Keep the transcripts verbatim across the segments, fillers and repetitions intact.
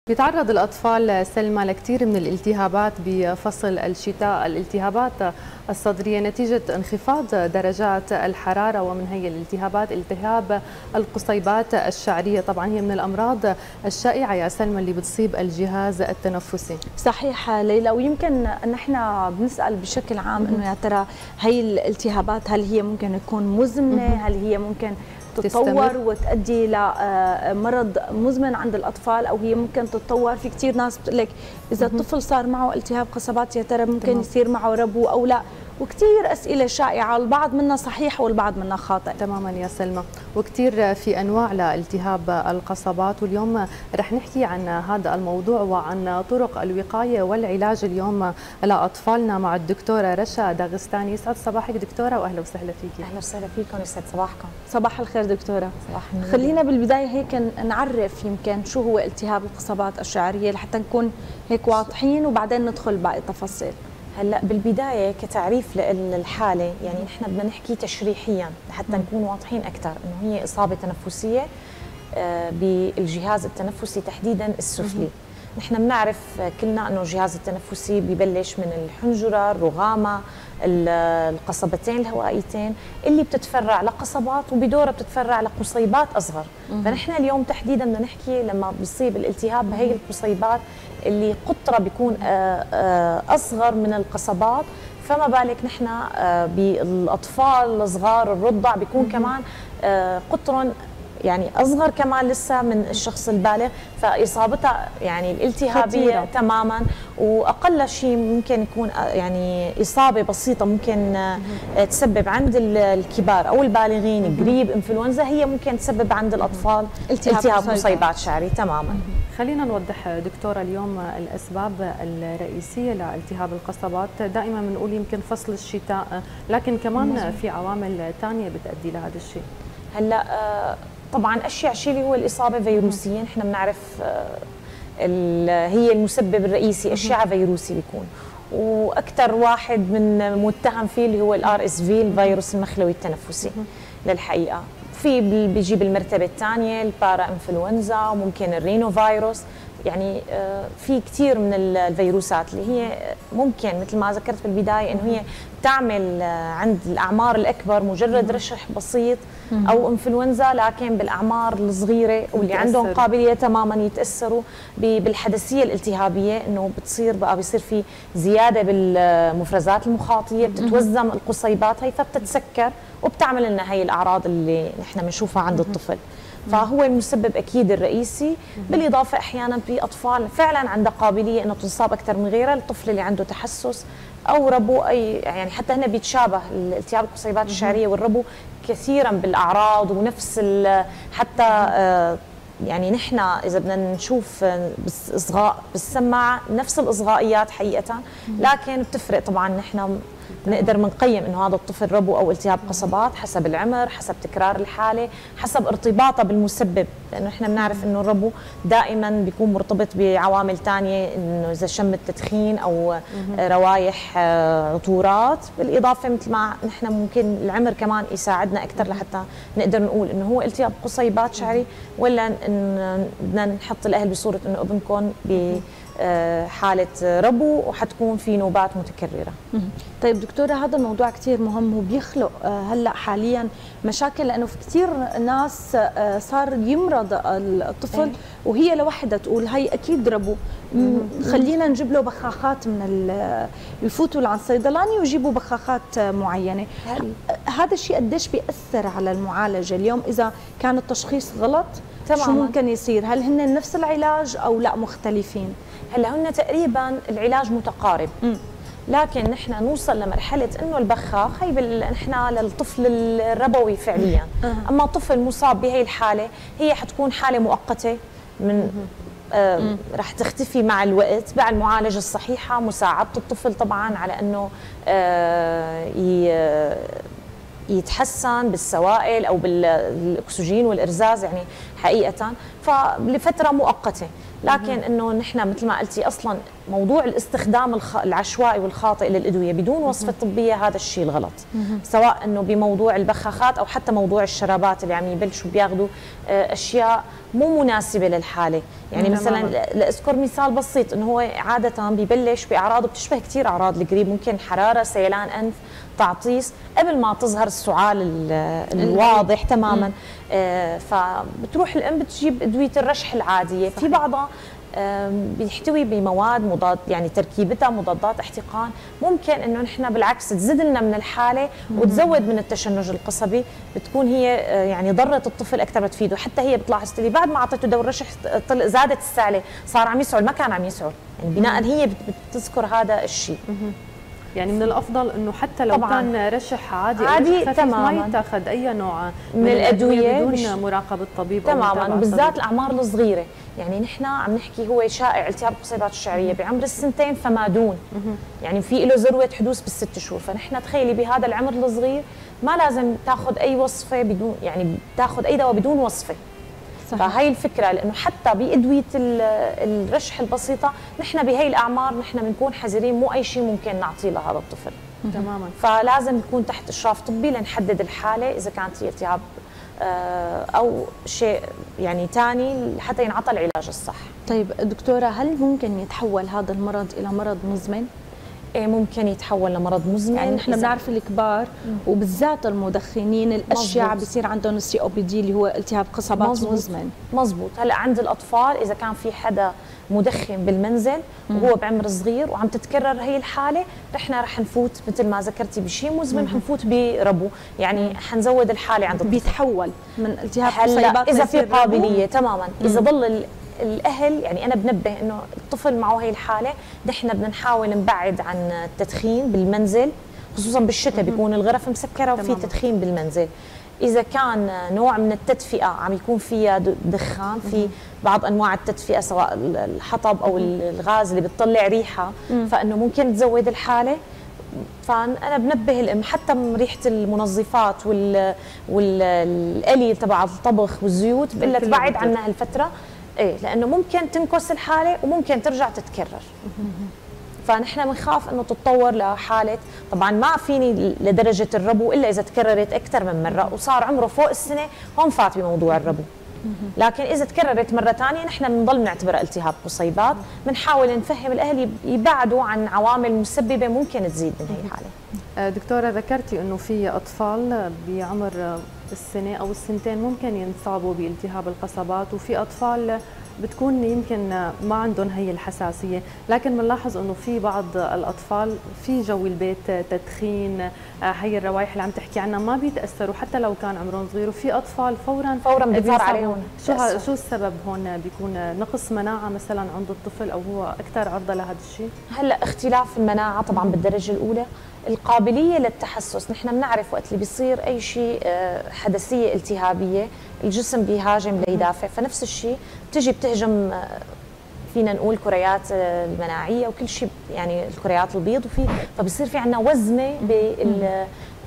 بيتعرض الأطفال سلمى لكثير من الالتهابات بفصل الشتاء، الالتهابات الصدرية نتيجة انخفاض درجات الحرارة، ومن هي الالتهابات التهاب القصيبات الشعرية. طبعا هي من الأمراض الشائعة يا سلمى اللي بتصيب الجهاز التنفسي. صحيح ليلى، ويمكن نحن بنسأل بشكل عام انه يا ترى هي الالتهابات هل هي ممكن تكون مزمنة، هل هي ممكن تتطور وتؤدي لمرض مزمن عند الاطفال، او هي ممكن تتطور. في كثير ناس بتقول لك اذا الطفل صار معه التهاب قصبات يا ترى ممكن تمام. يصير معه ربو او لا، وكثير اسئله شائعه، البعض منها صحيح والبعض منها خاطئ. تماما يا سلمى، وكثير في انواع لالتهاب القصبات، واليوم رح نحكي عن هذا الموضوع وعن طرق الوقايه والعلاج اليوم لاطفالنا مع الدكتوره رشا داغستاني. يسعد صباحك دكتوره واهلا وسهلا فيكي. اهلا وسهلا فيكم، يسعد صباحكم. صباح الخير دكتوره. صباح النور. خلينا بالبدايه هيك نعرف يمكن شو هو التهاب القصبات الشعريه لحتى نكون هيك واضحين، وبعدين ندخل باقي التفاصيل. هلا بالبدايه كتعريف للحاله، يعني نحن بدنا نحكي تشريحيا لحتى نكون واضحين اكثر انه هي اصابه تنفسيه بالجهاز التنفسي تحديدا السفلي. نحن بنعرف كلنا انه الجهاز التنفسي ببلش من الحنجره، الرغامه، القصبتين الهوائيتين اللي بتتفرع لقصبات، وبدورها بتتفرع لقصيبات اصغر. فنحن اليوم تحديدا بدنا نحكي لما بيصيب الالتهاب بهي القصيبات اللي قطرها بيكون اصغر من القصبات، فما بالك نحن بالاطفال الصغار الرضع بيكون كمان قطرهم يعني اصغر كمان لسه من الشخص البالغ، فاصابتها يعني الالتهابيه خطيرة تماما. واقل شيء ممكن يكون يعني اصابه بسيطه ممكن تسبب عند الكبار او البالغين جريب انفلونزا، هي ممكن تسبب عند الاطفال التهاب قصيبات شعري تماما. خلينا نوضح دكتوره اليوم الاسباب الرئيسيه لالتهاب القصبات. دائما بنقول يمكن فصل الشتاء، لكن كمان مزم. في عوامل ثانيه بتؤدي لهذا الشيء. هلا طبعا اشيع شيء اللي هو الاصابه فيروسيا، نحن بنعرف هي المسبب الرئيسي، اشعه فيروسي بيكون، واكثر واحد من متهم فيه اللي هو الار اس في، الفيروس المخلوي التنفسي للحقيقه. في بيجي بالمرتبه الثانيه البارا انفلونزا، وممكن الرينو فيروس. يعني في كثير من الفيروسات اللي هي ممكن مثل ما ذكرت بالبدايه انه هي تعمل عند الاعمار الاكبر مجرد رشح بسيط او انفلونزا، لكن بالاعمار الصغيره واللي عندهم قابليه تماما يتاثروا بالحدثيه الالتهابيه، انه بتصير بقى بيصير في زياده بالمفرزات المخاطيه، بتتوزم القصيبات هي فبتتسكر وبتعمل لنا هي الاعراض اللي نحن بنشوفها عند الطفل. فهو المسبب اكيد الرئيسي، بالاضافه احيانا في اطفال فعلا عندها قابليه انه تنصاب اكثر من غيرها، الطفل اللي عنده تحسس او ربو، اي يعني حتى هنا بيتشابه الالتهاب القصيبات الشعريه والربو كثيرا بالاعراض ونفس حتى آه يعني نحن اذا بدنا نشوف باصغاء بالسماعه نفس الاصغائيات حقيقه، لكن بتفرق طبعا. نحن نقدر بنقيم انه هذا الطفل ربو او التهاب قصبات حسب العمر، حسب تكرار الحاله، حسب ارتباطها بالمسبب، لانه احنا بنعرف انه الربو دائما بيكون مرتبط بعوامل ثانيه، انه اذا شم التدخين او روايح عطورات، بالاضافه مثل ما نحن ممكن العمر كمان يساعدنا اكثر لحتى نقدر نقول انه هو التهاب قصيبات شعري، ولا بدنا نحط الاهل بصوره انه ابنكم ب حالة ربو وحتكون في نوبات متكررة. طيب دكتورة، هذا الموضوع كثير مهم وبيخلق هلا حاليا مشاكل، لأنه في كثير ناس صار يمرض الطفل وهي لوحدها تقول هي أكيد ربو، خلينا نجيب له بخاخات من يفوتوا عند الصيدلاني ويجيبوا بخاخات معينة. هذا الشيء قديش بيأثر على المعالجة اليوم إذا كان التشخيص غلط؟ تماما. شو ممكن يصير؟ هل هن نفس العلاج أو لا مختلفين؟ هلا هن تقريبا العلاج متقارب، م. لكن نحن نوصل لمرحله انه البخاخ هي بال... نحن للطفل الربوي فعليا، أه. اما طفل مصاب بهي الحاله هي حتكون حاله مؤقته من آه رح تختفي مع الوقت مع المعالجه الصحيحه، مساعده الطفل طبعا على انه آه ي... يتحسن بالسوائل او بالاكسجين والارزاز يعني حقيقه، فلفتره مؤقته. لكن انه نحن مثل ما قلتي اصلا موضوع الاستخدام العشوائي والخاطئ للادويه بدون وصفه طبيه هذا الشيء الغلط، سواء انه بموضوع البخاخات او حتى موضوع الشرابات اللي عم يبلشوا بياخذوا اشياء مو مناسبه للحاله، يعني مم. مثلا لاذكر مثال بسيط انه هو عاده ببلش باعراض بتشبه كثير اعراض القريب، ممكن حراره، سيلان انف، تعطيس قبل ما تظهر السعال الواضح تماما. آه فبتروح الام بتجيب ادويه الرشح العاديه، صحيح. في بعضها بيحتوي بمواد مضاد، يعني تركيبتها مضادات احتقان، ممكن انه نحن بالعكس تزيد لنا من الحاله وتزود من التشنج القصبي، بتكون هي يعني ضرت الطفل اكثر ما تفيده، حتى هي بتلاحظ لي بعد ما اعطيته دور رشح زادت السعله، صار عم يسعل ما كان عم يسعل، يعني بناء هي بتذكر هذا الشيء. يعني من الافضل انه حتى لو طبعاً كان رشح عادي عادي تماما ما يتاخذ اي نوع من, من الادويه بدون مراقبه طبيب تماما، وبالذات الاعمار الصغيره، يعني نحن عم نحكي هو شائع التهاب القصيبات الشعريه بعمر السنتين فما دون، يعني في له ذروه حدوث بالست شهور، فنحن تخيلي بهذا العمر الصغير ما لازم تاخذ اي وصفه بدون، يعني تاخذ اي دواء بدون وصفه. صحيح. فهي الفكره، لانه حتى بادويه الرشح البسيطه نحن بهي الاعمار نحن بنكون حذرين، مو اي شيء ممكن نعطيه لهذا الطفل تماما، فلازم يكون تحت اشراف طبي لنحدد الحاله اذا كانت هي التهاب او شيء يعني ثاني حتى ينعطى العلاج الصح. طيب دكتوره، هل ممكن يتحول هذا المرض الى مرض مزمن؟ ايه ممكن يتحول لمرض مزمن، يعني نحن بنعرف الكبار وبالذات المدخنين الاشياء بصير عندهم السي او بي دي اللي هو التهاب قصبات مزبوط. مزمن. مزبوط. هلا عند الاطفال اذا كان في حدا مدخن بالمنزل وهو بعمر صغير وعم تتكرر هي الحاله، نحن رح نفوت مثل ما ذكرتي بشيء مزمن، حنفوت بربو، يعني حنزود الحاله عند الطفل، بيتحول من التهاب قصيبات اذا في قابليه تماما. اذا ضل الاهل، يعني انا بنبه انه الطفل معه هي الحاله، نحن بدنا نحاول نبعد عن التدخين بالمنزل، خصوصا بالشتاء بيكون الغرف مسكره وفي تدخين بالمنزل. اذا كان نوع من التدفئه عم يكون فيها دخان، في بعض انواع التدفئه سواء الحطب او الغاز اللي بتطلع ريحه، فانه ممكن تزود الحاله. فانا بنبه الام حتى من ريحه المنظفات وال والالي تبع الطبخ والزيوت، بقول لها تبعد عنها هالفتره، ايه، لانه ممكن تنكس الحاله وممكن ترجع تتكرر. فنحن بنخاف انه تتطور لحاله، طبعا ما فيني لدرجه الربو الا اذا تكررت اكثر من مره وصار عمره فوق السنه، هون فات بموضوع الربو. لكن اذا تكررت مره ثانيه نحن بنضل بنعتبرها التهاب قصيبات، بنحاول نفهم الاهل يبعدوا عن عوامل مسببه ممكن تزيد من هي الحاله. دكتوره، ذكرتي انه في اطفال بعمر السنه او السنتين ممكن ينصابوا بالتهاب القصبات، وفي اطفال بتكون يمكن ما عندهم هي الحساسيه، لكن بنلاحظ انه في بعض الاطفال في جو البيت تدخين، هي الروائح اللي عم تحكي عنها ما بيتاثروا حتى لو كان عمرهم صغير، وفي اطفال فورا فورا بيظهر عليهم. شو شو السبب هون؟ بيكون نقص مناعه مثلا عند الطفل او هو اكثر عرضه لهذا الشيء؟ هلا اختلاف المناعه طبعا بالدرجه الاولى، القابليه للتحسس، نحن بنعرف وقت اللي بيصير اي شيء حدثيه التهابيه الجسم بيهاجم ليدافع، فنفس الشيء بتجي بتهجم فينا نقول كريات المناعيه وكل شيء، يعني الكريات البيض، وفي فبصير في عندنا وزمه بال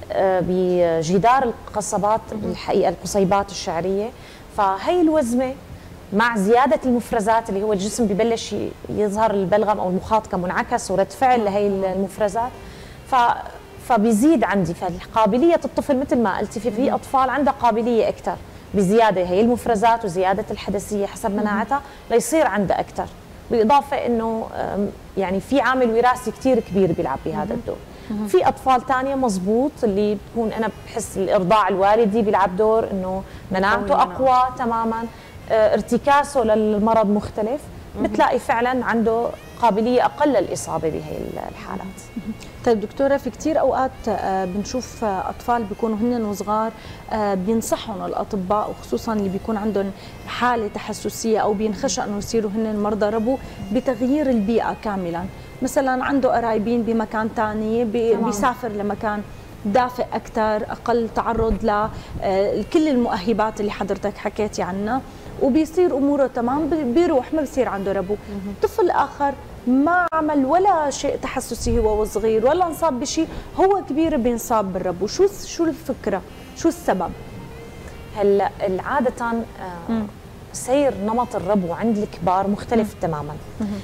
بجدار القصبات الحقيقه القصيبات الشعريه، فهي الوزمه مع زياده المفرزات اللي هو الجسم ببلش يظهر البلغم او المخاط كمنعكس ورد فعل لهي المفرزات، ف فبيزيد عندي فقابليه الطفل مثل ما قلتي في في اطفال عندها قابليه اكثر بزياده هي المفرزات وزياده الحدثيه حسب مناعتها ليصير عندها اكثر، بالاضافه انه يعني في عامل وراثي كثير كبير بيلعب بهذا الدور. في اطفال ثانيه مزبوط اللي بتكون انا بحس الارضاع الوالدي بيلعب دور انه مناعته اقوى تماما، ارتكاسه للمرض مختلف، بتلاقي فعلا عنده قابليه اقل للاصابه بهي الحالات. طيب دكتوره، في كثير اوقات بنشوف اطفال بيكونوا هن وصغار بينصحهم الاطباء وخصوصا اللي بيكون عندهم حاله تحسسيه او بينخشى انه يصيروا هن مرضى ربو بتغيير البيئه كاملا، مثلا عنده قرايبين بمكان ثاني بيسافر لمكان دافئ اكثر، اقل تعرض لكل المؤهبات اللي حضرتك حكيتي عنها، وبيصير اموره تمام، بيروح ما بصير عنده ربو. طفل اخر ما عمل ولا شيء تحسسي هو صغير ولا انصاب بشيء، هو كبير بينصاب بالربو، شو شو الفكره؟ شو السبب؟ هلا عاده آه سير نمط الربو عند الكبار مختلف تماما.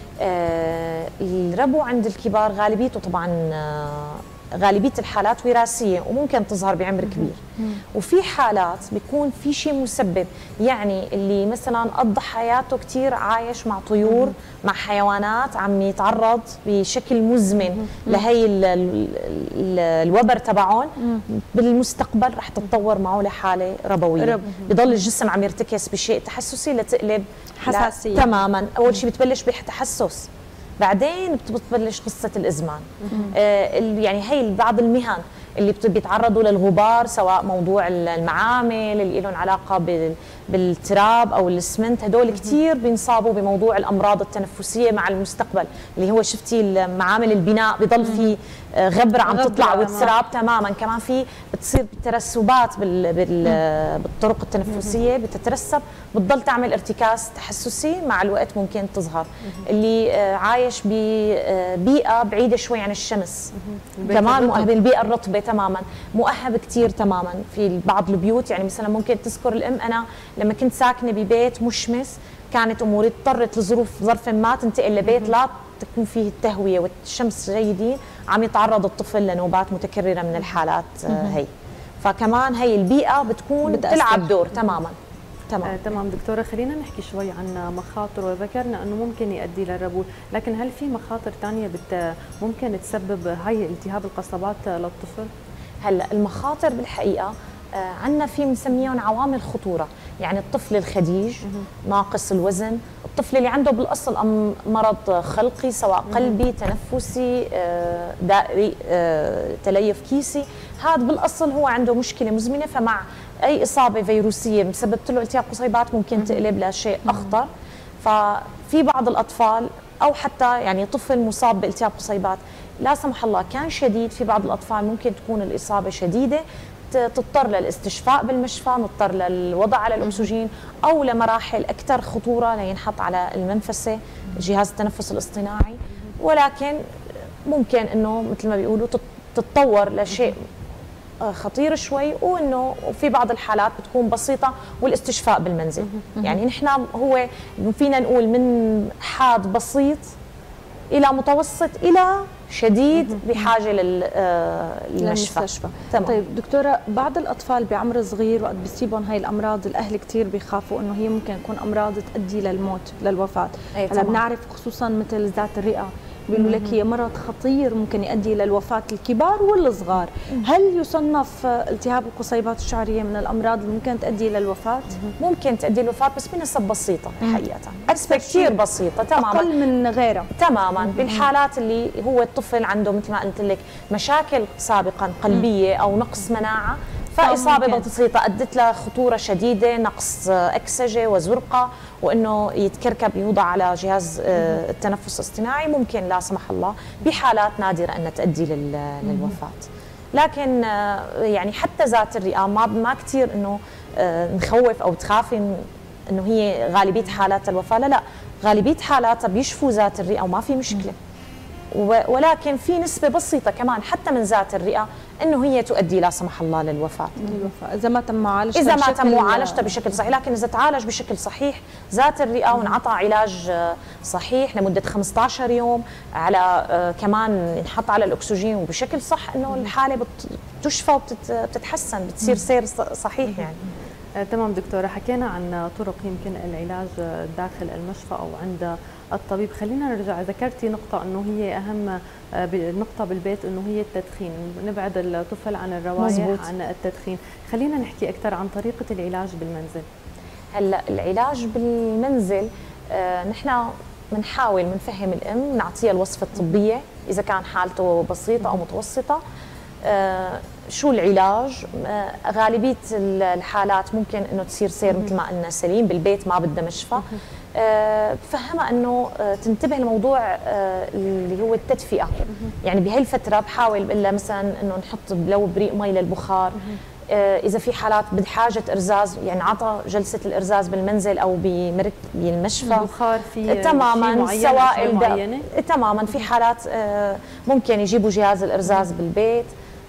آه الربو عند الكبار غالبيته طبعا آه غالبيه الحالات وراثيه وممكن تظهر بعمر كبير. وفي حالات بيكون في شيء مسبب، يعني اللي مثلا قضى حياته كثير عايش مع طيور مع حيوانات عم يتعرض بشكل مزمن لهي ال ال ال الوبر تبعهم، بالمستقبل رح تتطور معه لحاله ربويه. رب. بضل الجسم عم يرتكز بشيء تحسسي لتقلب حساسيه. تماما. اول شيء بتبلش بتحسس، بعدين بتبلش قصه الازمان. آه يعني هي بعض المهن اللي بيتعرضوا للغبار، سواء موضوع المعامل اللي لهم علاقه بالتراب او الاسمنت، هدول كثير بينصابوا بموضوع الامراض التنفسيه مع المستقبل، اللي هو شفتي معامل البناء بضل في غبره عم تطلع والتراب تماما. كمان في بتصير ترسبات بال بال بالطرق التنفسيه بتترسب، بتضل تعمل ارتكاز تحسسي، مع الوقت ممكن تظهر. اللي عايش ببيئه بعيده شوي عن الشمس كمان مؤهب، البيئه الرطبه تماما مؤهب كثير تماما في بعض البيوت. يعني مثلا ممكن تذكر الام، انا لما كنت ساكنه ببيت مشمس كانت اموري اضطرت لظروف ظرف ما تنتقل لبيت لا تكون فيه التهويه والشمس جيدين، عم يتعرض الطفل لنوبات متكرره من الحالات هي. فكمان هي البيئه بتكون بتلعب دور تماما. تمام آه، تمام دكتوره، خلينا نحكي شوي عن مخاطر، وذكرنا انه ممكن يؤدي للربو، لكن هل في مخاطر ثانيه بت ممكن تسبب هاي التهاب القصبات للطفل؟ هلا المخاطر بالحقيقه آه عندنا في بنسميهم عوامل خطوره، يعني الطفل الخديج ناقص الوزن، الطفل اللي عنده بالاصل مرض خلقي سواء قلبي تنفسي آه دائري آه تليف كيسي، هذا بالاصل هو عنده مشكله مزمنه، فمع اي اصابه فيروسيه مسببت له التهاب قصيبات ممكن تقلب لشيء اخطر. ففي بعض الاطفال او حتى يعني طفل مصاب بالتهاب قصيبات لا سمح الله كان شديد، في بعض الاطفال ممكن تكون الاصابه شديده تضطر للاستشفاء بالمشفى، نضطر للوضع على الاكسجين او لمراحل اكثر خطوره لينحط على المنفسه جهاز التنفس الاصطناعي. ولكن ممكن انه مثل ما بيقولوا تتطور لشيء خطير شوي، وانه في بعض الحالات بتكون بسيطه والاستشفاء بالمنزل. يعني نحن هو فينا نقول من حاد بسيط الى متوسط الى شديد بحاجه للمستشفى. تمام. طيب دكتوره، بعض الاطفال بعمر صغير وقت بيصيبهم هاي الامراض الاهل كثير بيخافوا انه هي ممكن تكون امراض تؤدي للموت للوفاه. هلا بنعرف خصوصا مثل ذات الرئه بيقولوا لك هي مرض خطير ممكن يؤدي للوفاه الكبار والصغار، هل يصنف التهاب القصيبات الشعريه من الامراض اللي ممكن تؤدي للوفاه؟ ممكن تؤدي للوفاه بس بنسب بسيطه حقيقه، نسبه كثير بسيطه تماما، اقل من غيرها تماما. بالحالات اللي هو الطفل عنده مثل ما قلت لك مشاكل سابقا قلبيه او نقص مناعه، فاصابه بسيطه ادت لخطوره شديده، نقص اكسجه وزرقه، وانه يتكركب يوضع على جهاز التنفس الاصطناعي، ممكن لا سمح الله بحالات نادره انها تؤدي للوفاه. لكن يعني حتى ذات الرئه ما ما كثير انه نخوف او تخافي انه هي غالبيه حالات الوفاه، لا لا، غالبيه حالاتها بيشفوا ذات الرئه وما في مشكله. ولكن في نسبة بسيطة كمان حتى من ذات الرئة انه هي تؤدي لا سمح الله للوفاة. الوفاة اذا ما تم معالجتها اذا ما تم معالجتها بشكل صحيح، لكن اذا تعالج بشكل صحيح ذات الرئة وانعطى علاج صحيح لمدة خمسة عشر يوم، على كمان ينحط على الاكسجين وبشكل صح، انه الحالة بتشفى وبتتحسن، بتصير سير صحيح يعني. آه، تمام دكتورة، حكينا عن طرق يمكن العلاج داخل المشفى أو عند الطبيب. خلينا نرجع، ذكرتي نقطة أنه هي أهم نقطة بالبيت أنه هي التدخين، نبعد الطفل عن الروائح عن التدخين. خلينا نحكي أكثر عن طريقة العلاج بالمنزل. هلا العلاج بالمنزل آه نحن بنحاول بنفهم الأم، نعطيها الوصفة الطبية إذا كان حالته بسيطة أو متوسطة. آه شو العلاج؟ آه غالبية الحالات ممكن انه تصير سير مثل ما قلنا سليم بالبيت، ما بدها مشفى. آه بفهمها انه آه تنتبه لموضوع آه اللي هو التدفئة. يعني بهي الفترة بحاول بقول لها مثلا انه نحط لو بريق مي للبخار. آه اذا في حالات بحاجة ارزاز، يعني عطى جلسة الارزاز بالمنزل او بمرك بالمشفى. البخار في تماما سوائل تماما. في حالات آه ممكن يجيبوا جهاز الارزاز بالبيت.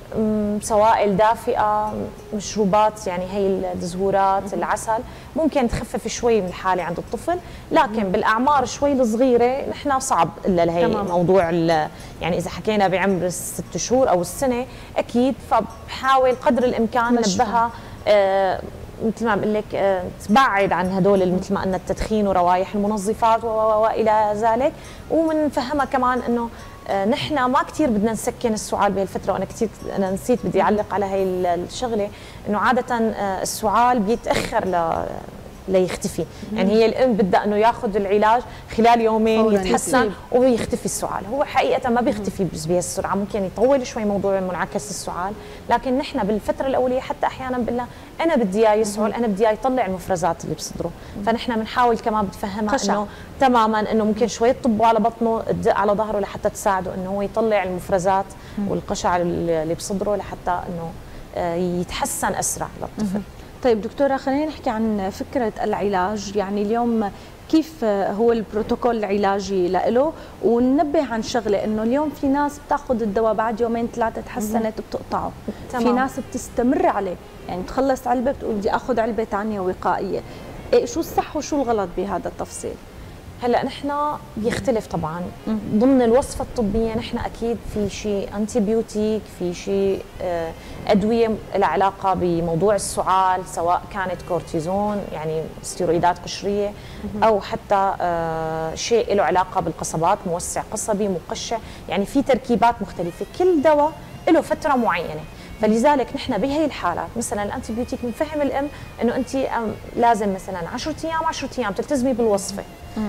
سوائل دافئه، مشروبات يعني هي الزهورات، العسل، ممكن تخفف شوي من الحاله عند الطفل. لكن بالاعمار شوي الصغيره نحن صعب الا لهي موضوع يعني اذا حكينا بعمر الست شهور او السنه اكيد، فبحاول قدر الامكان ننبهها آه مثل ما بقول لك آه تبعد عن هدول مثل ما قلنا التدخين وروايح المنظفات والى ذلك، ومنفهمها كمان انه آه نحن ما كثير بدنا نسكن السعال بهالفتره. وانا كثير انا نسيت بدي اعلق على هي الشغله، انه عاده آه السعال بيتاخر ل ليختفي، يعني هي الام بدها انه ياخذ العلاج خلال يومين يتحسن ويختفي السعال. هو حقيقه ما بيختفي بهالسرعه، ممكن يطول شوي موضوع منعكس السعال، لكن نحن بالفتره الاوليه حتى احيانا بنقول انا بدي اياه يسعل، انا بدي اياه يطلع المفرزات اللي بصدره، فنحن بنحاول كمان بتفهمها انه تماما انه ممكن شوي تطبوا على بطنه، تدق على ظهره لحتى تساعده انه هو يطلع المفرزات والقشع اللي بصدره لحتى انه يتحسن اسرع للطفل. طيب دكتورة، خلينا نحكي عن فكرة العلاج، يعني اليوم كيف هو البروتوكول العلاجي له، وننبه عن شغله انه اليوم في ناس بتاخذ الدواء بعد يومين ثلاثه تحسنت بتقطعه، في ناس بتستمر عليه، يعني تخلص علبه بتقول بدي اخذ علبه ثانيه وقائيه. إيه شو الصح وشو الغلط بهذا التفصيل؟ هلا نحن بيختلف طبعا ضمن الوصفه الطبيه، نحن اكيد في شيء انتي بيوتيك، في شيء ادويه لها علاقه بموضوع السعال، سواء كانت كورتيزون يعني ستيرويدات قشريه، او حتى شيء له علاقه بالقصبات، موسع قصبي، مقشع، يعني في تركيبات مختلفه، كل دواء له فتره معينه. فلذلك نحن بهي الحالات مثلا الانتي بيوتيك بنفهم الام انه انت لازم مثلا عشرة ايام عشرة ايام تلتزمي بالوصفه.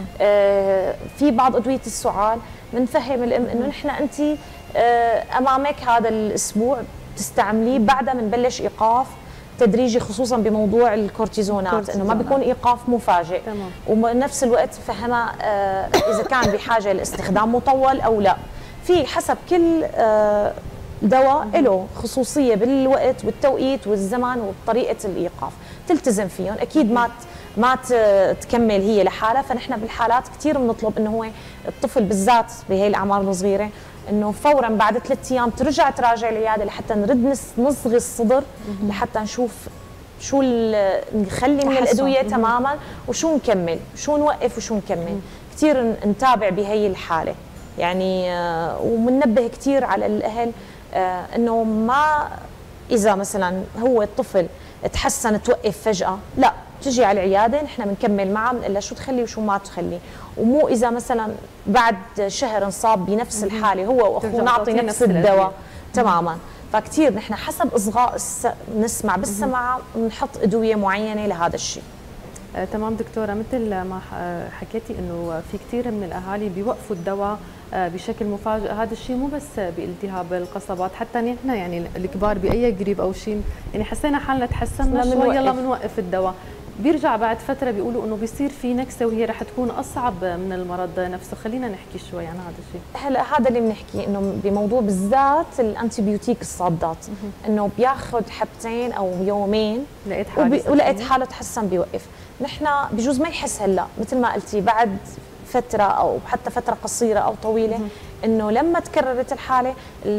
آه في بعض ادويه السعال بنفهم الام انه نحن انت آه امامك هذا الاسبوع تستعمليه، بعدها بنبلش ايقاف تدريجي، خصوصا بموضوع الكورتيزونات انه ما بيكون ايقاف مفاجئ. وبنفس الوقت فهمها آه اذا كان بحاجه لاستخدام مطول او لا. في حسب كل آه دواء له خصوصيه بالوقت والتوقيت والزمان وطريقه الايقاف تلتزم فيهم، اكيد ما ما تكمل هي لحالها. فنحن بالحالات كثير بنطلب انه هو الطفل بالذات بهي الاعمار الصغيره انه فورا بعد ثلاث ايام ترجع تراجع العياده لحتى نرد نصغي الصدر، لحتى نشوف شو نخلي من الادويه تماما وشو نكمل، شو نوقف وشو نكمل. كثير نتابع بهي الحاله يعني، ومننبه كثير على الاهل آه انه ما اذا مثلا هو الطفل تحسن توقف فجاه، لا تجي على العياده نحن بنكمل معه بنقول لها شو تخلي وشو ما تخلي، ومو اذا مثلا بعد شهر انصاب بنفس الحاله هو واخوه نعطي نفس الدواء تماما. فكتير نحن حسب اصغاء نسمع بالسمع بنحط ادويه معينه لهذا الشيء. آه، تمام دكتورة، مثل ما حكيتي انه في كثير من الاهالي بيوقفوا الدواء آه بشكل مفاجئ، هذا الشيء مو بس بالتهاب القصبات، حتى نحن يعني الكبار باي قريب او شيء يعني حسينا حالنا تحسنا شوي يلا بنوقف الدواء، بيرجع بعد فتره بيقولوا انه بيصير في نكسه وهي رح تكون اصعب من المرض نفسه. خلينا نحكي شوي عن هذا الشيء. هلا هذا اللي بنحكي انه بموضوع بالذات الانتي بيوتيك الصادات، انه بياخذ حبتين او يومين لقيت حاله ولقيت حاله تحسن بيوقف. نحن بجوز ما يحس هلا مثل ما قلتي بعد فتره او حتى فتره قصيره او طويله، انه لما تكررت الحاله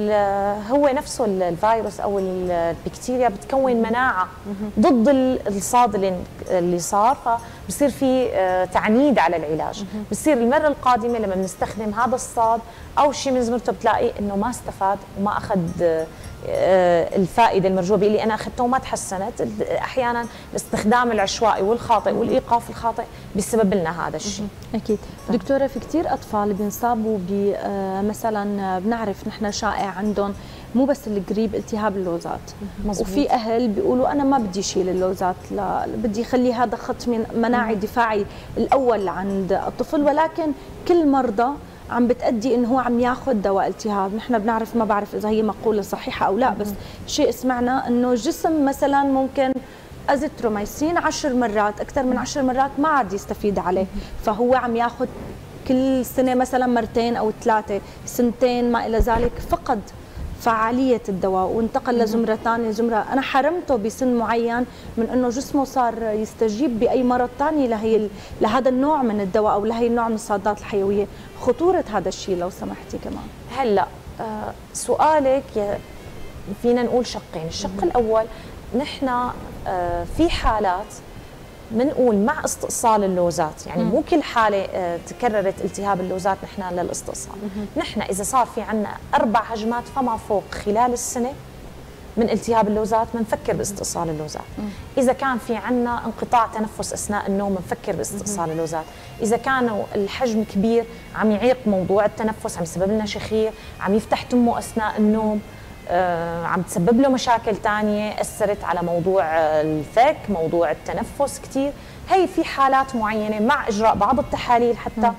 هو نفسه الفيروس او البكتيريا بتكون مناعه ضد الصاد اللي صار، فبصير في تعنيد على العلاج. بصير المره القادمه لما بنستخدم هذا الصاد او شيء من زمرته بتلاقي انه ما استفاد وما اخذ الفائده المرجوه اللي انا اخذته وما تحسنت. احيانا الاستخدام العشوائي والخاطئ والايقاف الخاطئ بسبب لنا هذا الشيء. اكيد دكتوره، في كثير اطفال بينصابوا ب مثلا بنعرف نحن شائع عندهم مو بس القريب التهاب اللوزات، مزبوط. وفي اهل بيقولوا انا ما بدي اشيل اللوزات، لا بدي اخلي هذا خط من مناعي دفاعي الاول عند الطفل، ولكن كل مرضى عم بتأدي انه هو عم ياخذ دواء التهاب. نحن بنعرف، ما بعرف اذا هي مقوله صحيحه او لا، بس شيء سمعنا انه الجسم مثلا ممكن ازيثروميسين عشر مرات، اكثر من عشر مرات ما عاد يستفيد عليه، فهو عم ياخذ كل سنه مثلا مرتين او ثلاثه، سنتين ما الى ذلك، فقد فعاليه الدواء وانتقل لزمره ثانيه زمره. انا حرمته بسن معين من انه جسمه صار يستجيب باي مرض ثاني لهي لهذا النوع من الدواء او لهي النوع من الصادات الحيويه. خطوره هذا الشيء لو سمحتي كمان. هلا آه سؤالك فينا نقول شقين. الشق الاول نحن آه في حالات بنقول مع استئصال اللوزات، يعني مو كل حاله آه تكررت التهاب اللوزات نحن للاستئصال. نحن اذا صار في عندنا اربع هجمات فما فوق خلال السنه من التهاب اللوزات بنفكر باستئصال اللوزات. اذا كان في عندنا انقطاع تنفس اثناء النوم بنفكر باستئصال اللوزات. اذا كانوا الحجم كبير عم يعيق موضوع التنفس، عم يسبب لنا شخير، عم يفتح تمه اثناء النوم، آه، عم تسبب له مشاكل ثانيه اثرت على موضوع الفك، موضوع التنفس كثير، هي في حالات معينه مع اجراء بعض التحاليل حتى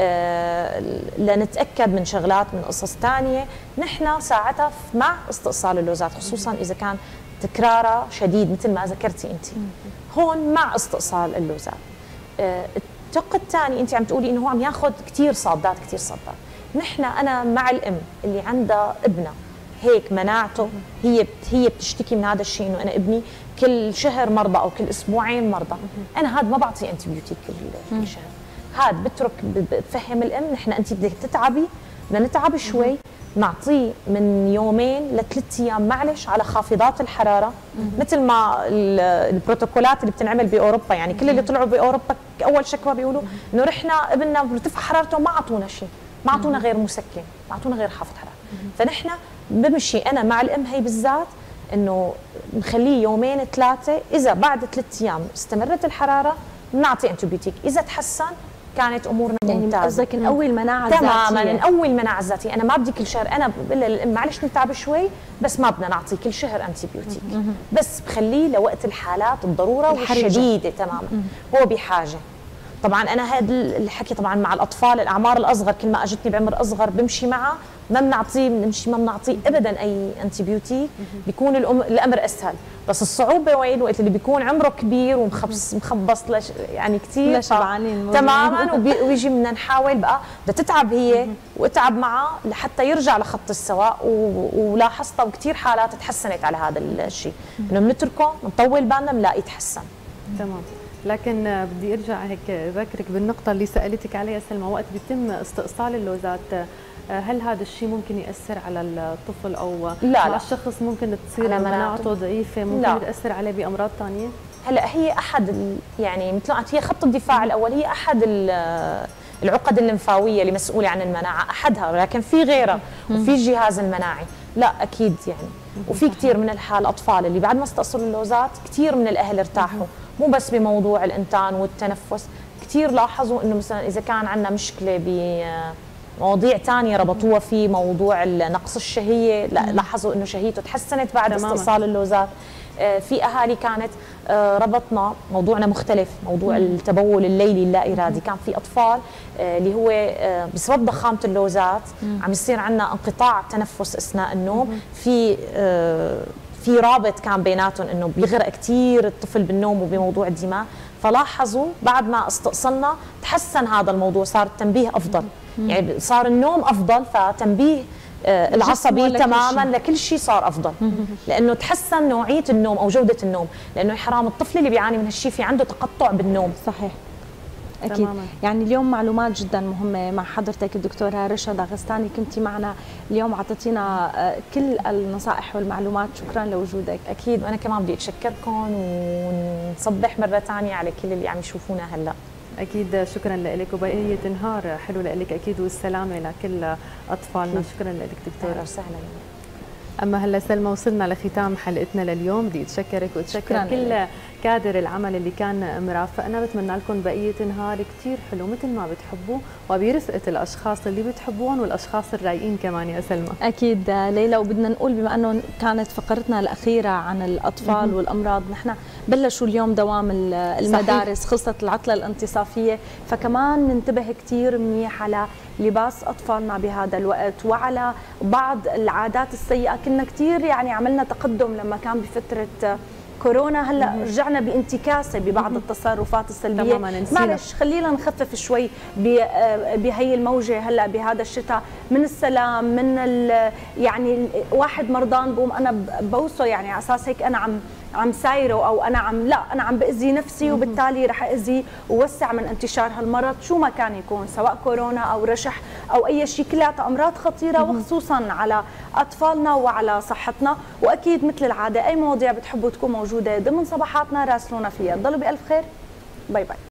آه لنتاكد من شغلات من قصص ثانيه، نحن ساعتها مع استئصال اللوزات، خصوصا اذا كان تكرارها شديد مثل ما ذكرتي انت. هون مع استئصال اللوزات. آه الشق الثاني انت عم تقولي انه هو عم ياخذ كثير صادات كثير صادات. نحن انا مع الام اللي عندها ابنها هيك مناعته هي هي بتشتكي من هذا الشيء، انه انا ابني كل شهر مرضى او كل اسبوعين مرضى، انا هذا ما بعطي انتيبيوتيك كل شهر، هذا بترك بفهم الام نحن انت بدك تتعبي، بدنا نتعب شوي، نعطيه من يومين لثلاث ايام معلش على خافضات الحراره، مثل ما البروتوكولات اللي بتنعمل باوروبا، يعني كل اللي طلعوا باوروبا اول شكوى بيقولوا انه رحنا ابننا بترتفع حرارته ما اعطونا شيء، ما اعطونا غير مسكن، ما اعطونا غير خافض حراره. فنحن بمشي انا مع الام هي بالذات انه نخليه يومين ثلاثه، اذا بعد ثلاث ايام استمرت الحراره بنعطي انتيبيوتيك، اذا تحسن كانت امورنا يعني ممتازه. قصدك نقوي المناعه الذاتيه؟ تماما نقوي المناعه الذاتيه، انا ما بدي كل شهر، انا بقول للام معلش نتعب شوي بس ما بدنا نعطي كل شهر انتيبيوتيك، بس بخليه لوقت الحالات الضروره والشديده تماما، هو بحاجه. طبعا انا هذا الحكي طبعا مع الاطفال الاعمار الاصغر، كل ما اجتني بعمر اصغر بمشي معه، ما بنعطيه بنمشي ما بنعطيه ابدا اي انتيبيوتيك، بيكون الأم الامر اسهل، بس الصعوبه وين؟ وقت اللي بيكون عمره كبير ومخبص مخبص لش يعني كثير شبعانين تماما، وبيجي بدنا نحاول بقى بدها تتعب هي واتعب معه لحتى يرجع لخط السواء، ولاحظتها وكثير حالات تحسنت على هذا الشيء، انه بنتركه بنطول بالنا بنلاقيه يتحسن. تمام. لكن بدي ارجع هيك اذكرك بالنقطه اللي سالتك عليها سلمى، وقت بيتم استئصال اللوزات هل هذا الشيء ممكن ياثر على الطفل او لا مع الشخص ممكن تصير مناعته ضعيفه، ممكن لا. تاثر عليه بامراض ثانيه؟ هلا هي احد يعني مثل هي خط الدفاع الاول، هي احد العقد الليمفاويه اللي مسؤوله عن المناعه، احدها، لكن في غيرها وفي الجهاز المناعي، لا اكيد يعني. وفي كثير من الحال اطفال اللي بعد ما استأصلوا اللوزات كثير من الاهل ارتاحوا، مو بس بموضوع الانتان والتنفس، كثير لاحظوا انه مثلا اذا كان عندنا مشكله ب مواضيع ثانيه ربطوها في موضوع نقص الشهيه، لا لاحظوا انه شهيته تحسنت بعد تماما. استئصال اللوزات. في اهالي كانت ربطنا موضوعنا مختلف، موضوع التبول الليلي اللا ارادي، كان في اطفال اللي هو بسبب ضخامه اللوزات عم يصير عندنا انقطاع تنفس اثناء النوم، في في رابط كان بيناتهم انه بيغرق كثير الطفل بالنوم وبموضوع الدماغ، فلاحظوا بعد ما استأصلنا تحسن هذا الموضوع، صار التنبيه افضل، يعني صار النوم افضل، فتنبيه آه العصبي تماما لكل شيء صار افضل، لانه تحسن نوعيه النوم او جوده النوم، لانه حرام الطفل اللي بيعاني من هالشيء في عنده تقطع بالنوم. صحيح اكيد تماما. يعني اليوم معلومات جدا مهمه مع حضرتك الدكتوره رشا داغستاني، كنتي معنا اليوم اعطيتينا كل النصائح والمعلومات، شكرا لوجودك. اكيد، وانا كمان بدي اتشكركم ونصبح مره ثانيه على كل اللي عم يشوفونا هلا. اكيد شكرا لك، وبقيه نهار حلو لك اكيد، والسلامه لكل اطفالنا. شكرا لك دكتوره. اهلا وسهلا. اما هلا سلمى وصلنا لختام حلقتنا لليوم، بدي اتشكرك واتشكر كل لك. كادر العمل اللي كان مرافقنا، بتمنى لكم بقيه نهار كثير حلو مثل ما بتحبوا وبرفقه الاشخاص اللي بتحبوهم والاشخاص الرايقين كمان يا سلمى. اكيد ليلى، وبدنا نقول بما انه كانت فقرتنا الاخيره عن الاطفال والامراض، نحن بلشوا اليوم دوام المدارس، خلصت العطله الانتصافيه، فكمان ننتبه كثير منيح على لباس اطفالنا بهذا الوقت وعلى بعض العادات السيئه. كنا كثير يعني عملنا تقدم لما كان بفتره كورونا، هلا رجعنا بانتكاسه ببعض التصرفات السلبيه. معلش خلينا نخفف شوي بهي الموجه هلا بهذا الشتاء، من السلام، من يعني واحد مرضان بقوم انا بوصه، يعني على اساس هيك انا عم عم سايره او انا عم لا انا عم باذي نفسي وبالتالي رح اذي ووسع من انتشار هالمرض شو ما كان يكون، سواء كورونا او رشح او اي شيء، كلها امراض خطيره وخصوصا على اطفالنا وعلى صحتنا. واكيد مثل العاده اي مواضيع بتحبوا تكون موجوده ضمن صباحاتنا راسلونا فيها. ضلوا بالف خير، باي باي.